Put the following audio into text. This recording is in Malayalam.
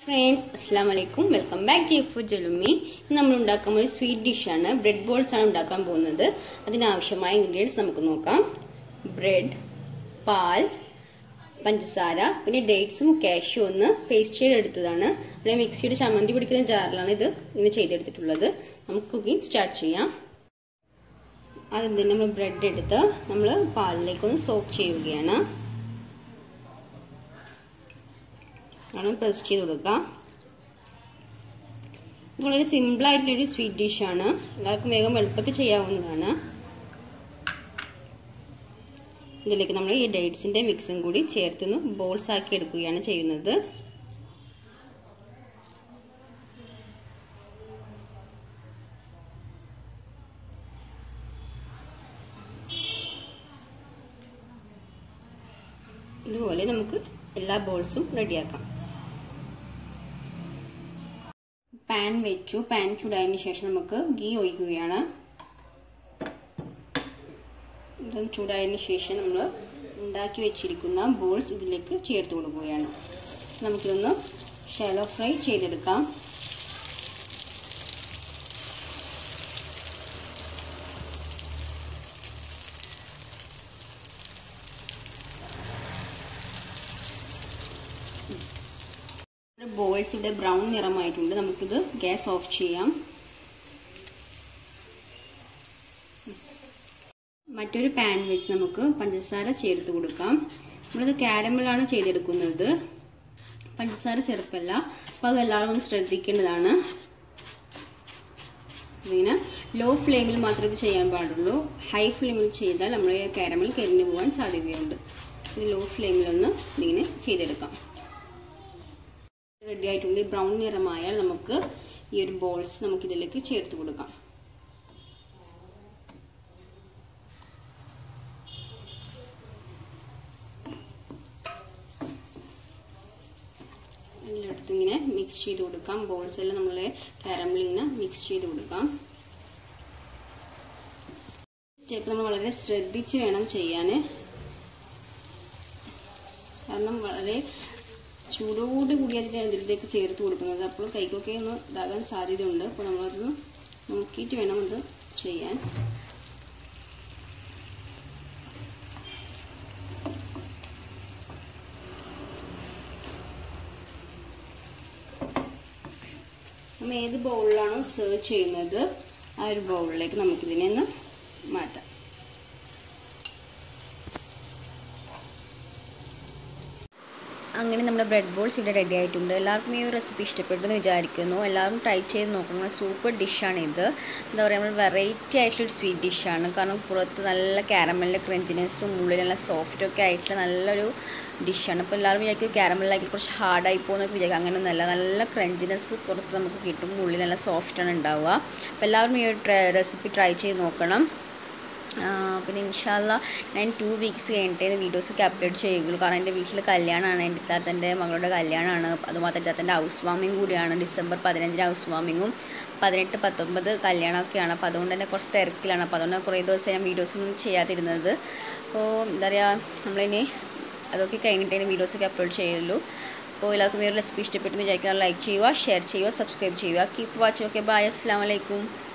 Friends, Assalamu alaikum. Welcome back to Food Jalumi. നമ്മൾ ഉണ്ടാക്കുന്ന ഒരു സ്വീറ്റ് ഡിഷ് ആണ്. ബ്രെഡ് ബോൾസ് ആണ് ഉണ്ടാക്കാൻ പോകുന്നത്. അതിനാവശ്യമായ ഇൻഗ്രീഡിയൻസ് നമുക്ക് നോക്കാം. ബ്രെഡ്, പാൽ, പഞ്ചസാര, പിന്നെ ഡേറ്റ്സും കാഷ്യൂ ഒന്ന് പേസ്റ്റ് ചെയ്തെടുത്തതാണ്. പിന്നെ മിക്സിയുടെ ചമ്മന്തി പിടിക്കുന്ന ജാറിലാണ് ഇത് ഇങ്ങനെ ചെയ്തെടുത്തിട്ടുള്ളത്. നമുക്ക് കുക്കിംഗ് സ്റ്റാർട്ട് ചെയ്യാം. ആദ്യം തന്നെ നമ്മൾ ബ്രെഡ് എടുത്ത് നമ്മൾ പാലിലേക്കൊന്ന് സോക്ക് ചെയ്യുകയാണ്. പ്രസ് ചെയ്ത് കൊടുക്കാം. വളരെ സിമ്പിളായിട്ടുള്ളൊരു സ്വീറ്റ് ഡിഷാണ്. എല്ലാവർക്കും വേഗം എളുപ്പത്തിൽ ചെയ്യാവുന്നതാണ്. ഇതിലേക്ക് നമ്മൾ ഈ ഡേറ്റ്സിന്റെ മിക്സും കൂടി ചേർത്തൊന്ന് ബോൾസ് ആക്കി എടുക്കുകയാണ് ചെയ്യുന്നത്. ഇതുപോലെ നമുക്ക് എല്ലാ ബോൾസും റെഡിയാക്കാം. പാൻ വെച്ചു. പാൻ ചൂടായതിനു ശേഷം നമുക്ക് ഗീ ഒഴിക്കുകയാണ്. ഇതൊന്ന് ചൂടായതിനു ശേഷം നമ്മൾ ഉണ്ടാക്കി വെച്ചിരിക്കുന്ന ബോൾസ് ഇതിലേക്ക് ചേർത്ത് കൊടുക്കുകയാണ്. നമുക്കിതൊന്ന് ഷാലോ ഫ്രൈ ചെയ്തെടുക്കാം. ബോൾസ് ഇവിടെ ബ്രൗൺ നിറമായിട്ടുണ്ട്. നമുക്കിത് ഗ്യാസ് ഓഫ് ചെയ്യാം. മറ്റൊരു പാൻ വെച്ച് നമുക്ക് പഞ്ചസാര ചേർത്ത് കൊടുക്കാം. നമ്മളിത് കാരമലാണ് ചെയ്തെടുക്കുന്നത്, പഞ്ചസാര സിറപ്പല്ല. അപ്പോൾ അതെല്ലാവരും ഒന്ന് ശ്രദ്ധിക്കേണ്ടതാണ്. ഇതിങ്ങനെ ലോ ഫ്ലെയിമിൽ മാത്രമേ ഇത് ചെയ്യാൻ പാടുള്ളൂ. ഹൈ ഫ്ലെയിമിൽ ചെയ്താൽ നമ്മൾ കാരമൽ കരിഞ്ഞു പോകാൻ സാധ്യതയുണ്ട്. ഇത് ലോ ഫ്ലെയിമിലൊന്ന് ഇതിങ്ങനെ ചെയ്തെടുക്കാം. റെഡി ആയിട്ടുണ്ട്. ബ്രൗൺ നിറമായാൽ നമുക്ക് ഈ ഒരു ബോൾസ് നമുക്ക് ഇതിലേക്ക് ചേർത്ത് കൊടുക്കാം. എല്ലായിടത്തും ഇങ്ങനെ മിക്സ് ചെയ്ത് കൊടുക്കാം. ബോൾസ് എല്ലാം നമ്മൾ കാരമൽ ഇങ്ങനെ മിക്സ് ചെയ്ത് കൊടുക്കാം. സ്റ്റെപ്പ് നമ്മൾ വളരെ ശ്രദ്ധിച്ച് വേണം ചെയ്യാൻ. കാരണം വളരെ ചൂടോട് കൂടി ഇതിലേക്ക് ചേർത്ത് കൊടുക്കുന്നത്. അപ്പോൾ കൈക്കൊക്കെ ഒന്ന് ഇതാകാൻ സാധ്യതയുണ്ട്. അപ്പോൾ നമ്മളത് നോക്കിയിട്ട് വേണം ഇത് ചെയ്യാൻ. നമ്മൾ ഏത് ബൗളിലാണോ സെർവ് ചെയ്യുന്നത് ആ ഒരു ബൗളിലേക്ക് നമുക്കിതിനെ ഒന്ന് മാറ്റാം. അങ്ങനെ നമ്മുടെ ബ്രെഡ് ബോൾസ് ഇവിടെ റെഡി ആയിട്ടുണ്ട്. എല്ലാവർക്കും ഈ ഒരു റെസിപ്പി ഇഷ്ടപ്പെട്ടെന്ന് വിചാരിക്കുന്നു. എല്ലാവരും ട്രൈ ചെയ്ത് നോക്കണം. സൂപ്പർ ഡിഷാണിത്. എന്താ പറയുക, നമ്മൾ വെറൈറ്റി ആയിട്ടുള്ളൊരു സ്വീറ്റ് ഡിഷാണ്. കാരണം പുറത്ത് നല്ല കാരമലിൻ്റെ ക്രഞ്ചിനെസ്സും ഉള്ളിൽ നല്ല സോഫ്റ്റൊക്കെ ആയിട്ടുള്ള നല്ലൊരു ഡിഷാണ്. അപ്പോൾ എല്ലാവരും വിചാരിക്കും കാരമലിലാക്കി കുറച്ച് ഹാർഡായി പോകുന്നൊക്കെ വിചാരിക്കും. അങ്ങനെയൊന്നുമല്ല. നല്ല ക്രഞ്ചിനെസ് പുറത്ത് നമുക്ക് കിട്ടും, ഉള്ളിൽ നല്ല സോഫ്റ്റാണ് ഉണ്ടാവുക. അപ്പോൾ എല്ലാവരും ഈ ഒരു റെസിപ്പി ട്രൈ ചെയ്ത് നോക്കണം. പിന്നെ ഇൻഷാല്ല ഞാൻ 2 വീക്സ് കഴിഞ്ഞിട്ടേ വീഡിയോസൊക്കെ അപ്ലോഡ് ചെയ്യുള്ളൂ. കാരണം എൻ്റെ വീട്ടിൽ കല്യാണമാണ്. എൻ്റെ ഇത്താത്തൻ്റെ മകളുടെ കല്യാണമാണ്. അതുമാത്രം ഇത്താത്തൻ്റെ ഹൗസ് വാമിങ് കൂടിയാണ്. ഡിസംബർ 15 ഹൗസ് വാമിങ്ങും 18, 19 കല്യാണമൊക്കെയാണ്. അപ്പോൾ അതുകൊണ്ട് തന്നെ കുറച്ച് തിരക്കിലാണ്. അപ്പോൾ അതുകൊണ്ട് കുറേ ദിവസം ഞാൻ വീഡിയോസൊന്നും ചെയ്യാതിരുന്നത്. അപ്പോൾ എന്താ പറയുക, നമ്മളിനി അതൊക്കെ കഴിഞ്ഞിട്ടേ വീഡിയോസൊക്കെ അപ്ലോഡ് ചെയ്യുള്ളൂ. അപ്പോൾ എല്ലാവർക്കും ഈ ഒരു റെസിപ്പി ഇഷ്ടപ്പെട്ടെന്ന് വിചാരിക്കുക. ലൈക്ക് ചെയ്യുക, ഷെയർ ചെയ്യുക, സബ്സ്ക്രൈബ് ചെയ്യുക. Keep watch. Okay, bye. അസ്സലാമു അലൈക്കും.